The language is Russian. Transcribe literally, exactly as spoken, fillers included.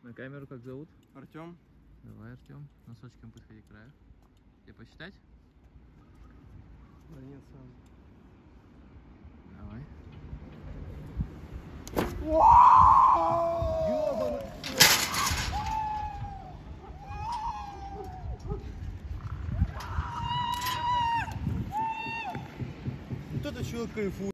На камеру как зовут? Артем. Давай, Артем, носочком подходи к краю. Тебе посчитать? Да нет, сам. Давай. Ёбаный! Вот это человек кайфует.